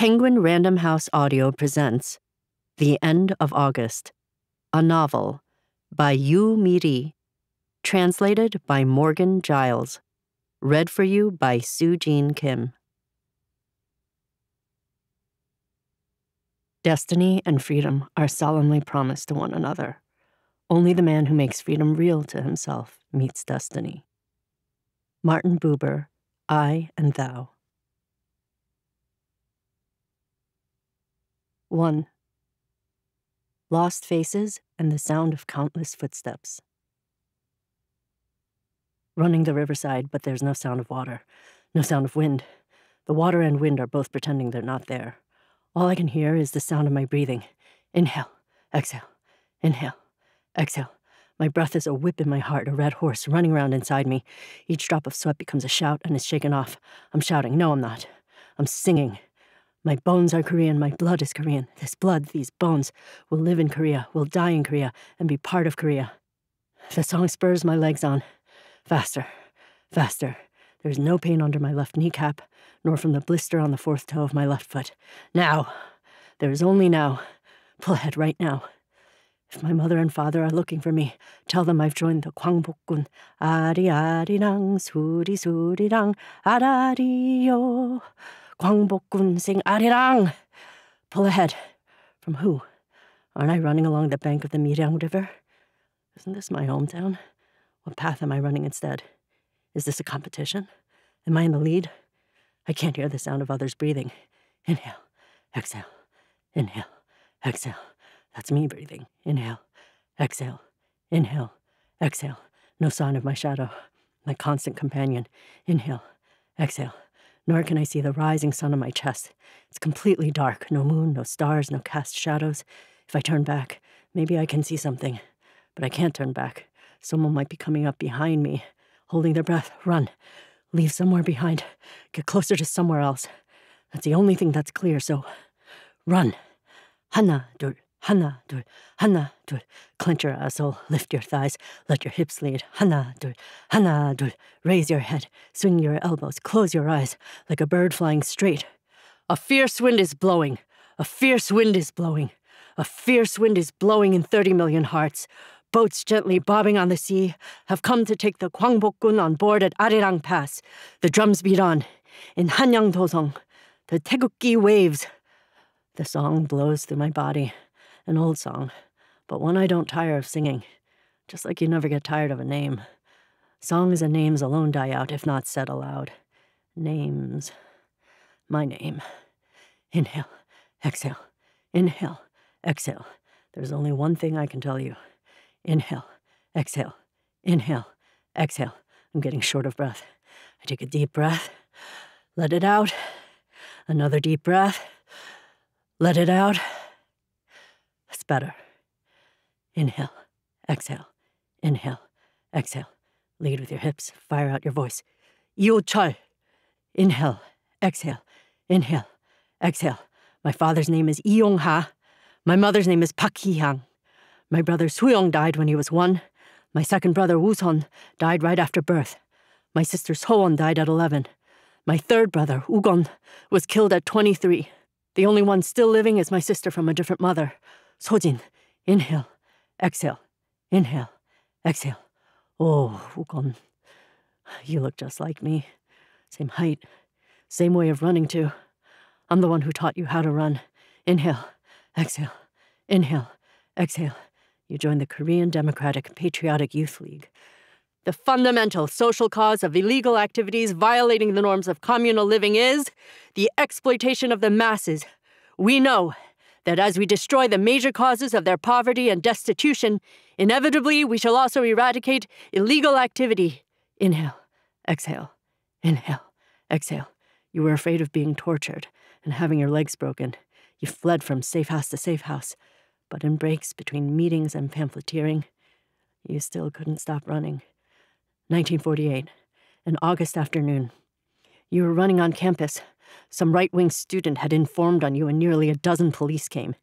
Penguin Random House Audio presents The End of August, a novel by Yu Miri, translated by Morgan Giles, read for you by Soo-Jean Kim. Destiny and freedom are solemnly promised to one another. Only the man who makes freedom real to himself meets destiny. Martin Buber, I and Thou. 1. Lost faces and the sound of countless footsteps. Running the riverside, but there's no sound of water, no sound of wind. The water and wind are both pretending they're not there. All I can hear is the sound of my breathing. Inhale, exhale, inhale, exhale. My breath is a whip in my heart, a red horse running around inside me. Each drop of sweat becomes a shout and is shaken off. I'm shouting. No, I'm not. I'm singing. My bones are Korean. My blood is Korean. This blood, these bones, will live in Korea, will die in Korea, and be part of Korea. The song spurs my legs on. Faster, faster. There's no pain under my left kneecap, nor from the blister on the fourth toe of my left foot. Now. There is only now. Pull ahead right now. If my mother and father are looking for me, tell them I've joined the 광복군. 아리아리랑 수리수리랑 아라리요. 광복군 sing 아리랑. Pull ahead. From who? Aren't I running along the bank of the Mirang River? Isn't this my hometown? What path am I running instead? Is this a competition? Am I in the lead? I can't hear the sound of others breathing. Inhale, exhale, inhale, exhale. That's me breathing. Inhale, exhale, inhale, exhale. No sign of my shadow, my constant companion. Inhale, exhale. Nor can I see the rising sun on my chest. It's completely dark. No moon, no stars, no cast shadows. If I turn back, maybe I can see something. But I can't turn back. Someone might be coming up behind me, holding their breath. Run. Leave somewhere behind. Get closer to somewhere else. That's the only thing that's clear, so run. 하나, 둘, 하나, 둘, 하나, 둘. Clench your asshole, lift your thighs, let your hips lead. 하나, 둘, 하나, 둘. Raise your head, swing your elbows, close your eyes, like a bird flying straight. A fierce wind is blowing. A fierce wind is blowing. A fierce wind is blowing in 30 million hearts. Boats gently bobbing on the sea have come to take the 광복군 on board at Arirang Pass. The drums beat on. In 한양도성, the 태극기 waves. The song blows through my body. An old song, but one I don't tire of singing. Just like you never get tired of a name. Songs and names alone die out if not said aloud. Names. My name. Inhale, exhale, inhale, exhale. There's only one thing I can tell you. Inhale, exhale, inhale, exhale. I'm getting short of breath. I take a deep breath, let it out. Another deep breath, let it out. That's better. Inhale, exhale, inhale, exhale. Lead with your hips, fire out your voice. Lee Woo-cheol. Inhale, exhale, inhale, exhale. My father's name is Lee Yong-ha. My mother's name is Park Hee-hyang. My brother Soo-young died when he was 1. My second brother Woo-son died right after birth. My sister So-won died at 11. My third brother, Woo-gon, was killed at 23. The only one still living is my sister from a different mother, So-jin. Inhale, exhale, inhale, exhale. Oh, Woo-gon, you look just like me. Same height, same way of running too. I'm the one who taught you how to run. Inhale, exhale, inhale, exhale. You joined the Korean Democratic Patriotic Youth League. The fundamental social cause of illegal activities violating the norms of communal living is the exploitation of the masses. We know that as we destroy the major causes of their poverty and destitution, inevitably we shall also eradicate illegal activity. Inhale, exhale, inhale, exhale. You were afraid of being tortured and having your legs broken. You fled from safe house to safe house. But in breaks between meetings and pamphleteering, you still couldn't stop running. 1948, an August afternoon. You were running on campus. Some right-wing student had informed on you and nearly a dozen police came.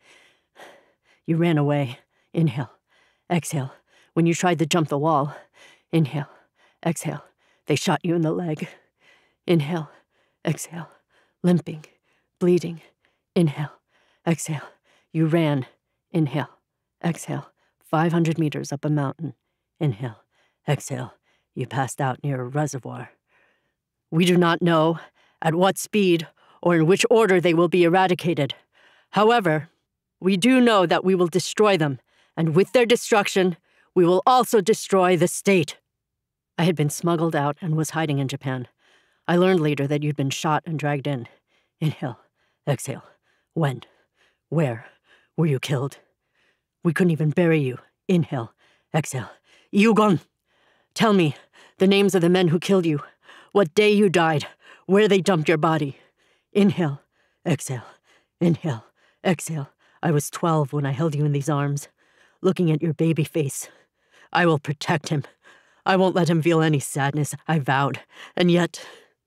You ran away. Inhale, exhale. When you tried to jump the wall, inhale, exhale. They shot you in the leg. Inhale, exhale. Limping, bleeding. Inhale. Exhale. You ran. Inhale. Exhale. 500 meters up a mountain. Inhale. Exhale. You passed out near a reservoir. We do not know at what speed or in which order they will be eradicated. However, we do know that we will destroy them, and with their destruction, we will also destroy the state. I had been smuggled out and was hiding in Japan. I learned later that you'd been shot and dragged in. Inhale. Exhale. When? Where? Were you killed? We couldn't even bury you. Inhale. Exhale. Yugon! Tell me the names of the men who killed you, what day you died, where they dumped your body. Inhale. Exhale. Inhale. Exhale. I was 12 when I held you in these arms, looking at your baby face. I will protect him. I won't let him feel any sadness, I vowed. And yet...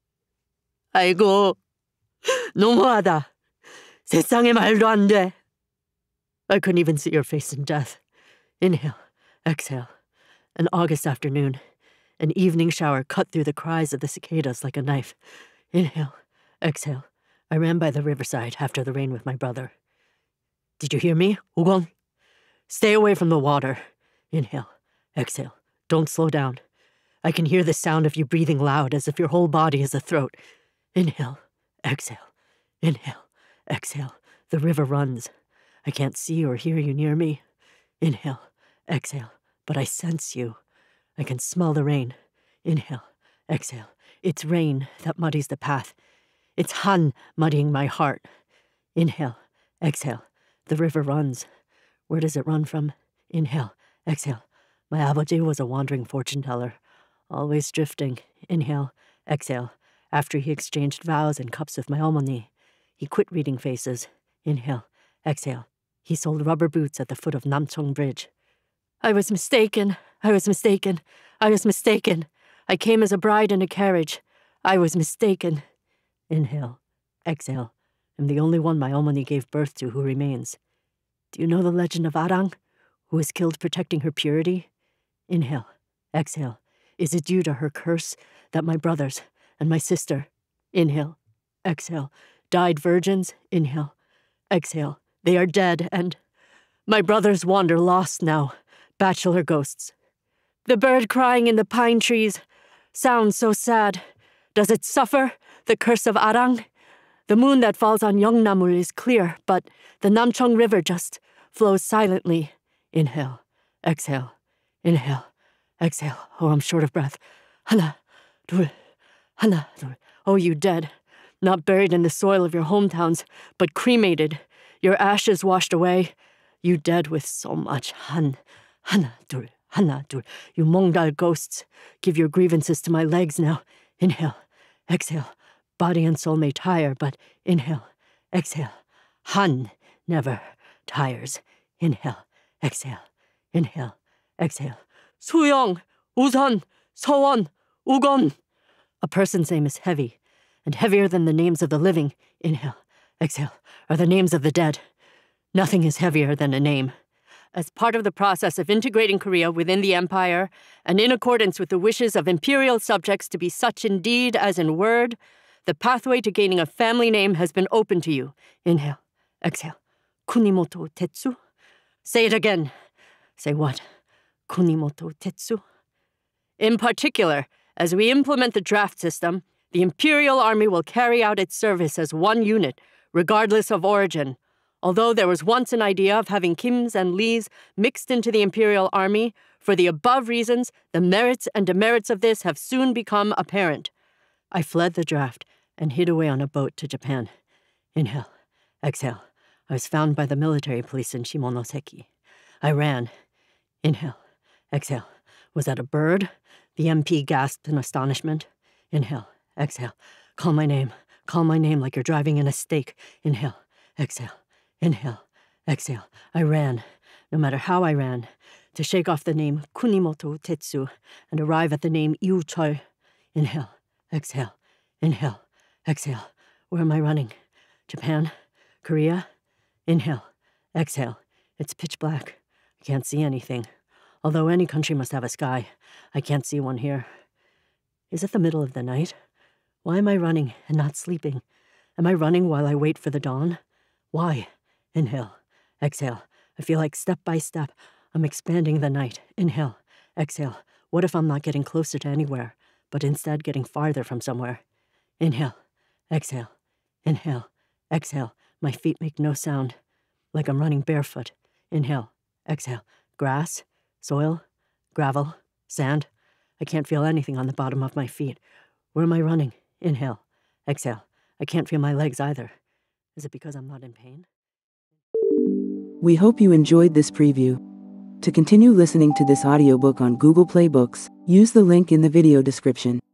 아이고, 너무하다. 세상에 말도 안 돼. I couldn't even see your face in death. Inhale. Exhale. An August afternoon. An evening shower cut through the cries of the cicadas like a knife. Inhale. Exhale. I ran by the riverside after the rain with my brother. Did you hear me, Ugon? Stay away from the water. Inhale. Exhale. Don't slow down. I can hear the sound of you breathing loud as if your whole body is a throat. Inhale. Exhale. Inhale. Exhale. The river runs. I can't see or hear you near me. Inhale. Exhale. But I sense you. I can smell the rain. Inhale. Exhale. It's rain that muddies the path. It's Han muddying my heart. Inhale. Exhale. The river runs. Where does it run from? Inhale. Exhale. My abaji was a wandering fortune teller, always drifting. Inhale. Exhale. After he exchanged vows and cups with my omoni, he quit reading faces. Inhale. Exhale. He sold rubber boots at the foot of Namcheong Bridge. I was mistaken. I was mistaken. I was mistaken. I came as a bride in a carriage. I was mistaken. Inhale. Exhale. I'm the only one my omoni gave birth to who remains. Do you know the legend of Arang, who was killed protecting her purity? Inhale. Exhale. Is it due to her curse that my brothers and my sister, inhale, exhale, died virgins? Inhale. Exhale. They are dead, and my brothers wander lost now, bachelor ghosts. The bird crying in the pine trees sounds so sad. Does it suffer the curse of Arang? The moon that falls on Yeongnam is clear, but the Namcheong River just flows silently. Inhale, exhale, inhale, exhale. Oh, I'm short of breath. Hana, dul, hana, dul. Oh, you dead, not buried in the soil of your hometowns, but cremated, your ashes washed away. You dead with so much hana, dul, hana, dul. You Mongdal ghosts, give your grievances to my legs now. Inhale, exhale. Body and soul may tire, but inhale, exhale. Han never tires. Inhale, exhale, inhale, exhale. 수영, 우선, 서원, 우건. A person's name is heavy, and heavier than the names of the living, inhale, exhale, are the names of the dead. Nothing is heavier than a name. As part of the process of integrating Korea within the empire, and in accordance with the wishes of imperial subjects to be such in deed as in word, the pathway to gaining a family name has been open to you. Inhale, exhale. Kunimoto Tetsu. Say it again. Say what? Kunimoto Tetsu. In particular, as we implement the draft system, the Imperial Army will carry out its service as one unit, regardless of origin. Although there was once an idea of having Kims and Lees mixed into the Imperial Army, for the above reasons, the merits and demerits of this have soon become apparent. I fled the draft and hid away on a boat to Japan. Inhale, exhale. I was found by the military police in Shimonoseki. I ran. Inhale, exhale. Was that a bird? The MP gasped in astonishment. Inhale, exhale. Call my name like you're driving in a stake. Inhale, exhale, inhale, exhale. I ran, no matter how I ran, to shake off the name Kunimoto Tetsu and arrive at the name Lee Woo-cheol. Inhale, exhale, inhale, exhale. Where am I running? Japan? Korea? Inhale, exhale. It's pitch black. I can't see anything. Although any country must have a sky, I can't see one here. Is it the middle of the night? Why am I running and not sleeping? Am I running while I wait for the dawn? Why? Inhale. Exhale. I feel like step by step, I'm expanding the night. Inhale. Exhale. What if I'm not getting closer to anywhere, but instead getting farther from somewhere? Inhale. Exhale. Inhale. Exhale. My feet make no sound, like I'm running barefoot. Inhale. Exhale. Grass, soil, gravel, sand. I can't feel anything on the bottom of my feet. Where am I running? Inhale. Exhale. I can't feel my legs either. Is it because I'm not in pain? We hope you enjoyed this preview. To continue listening to this audiobook on Google Play Books, use the link in the video description.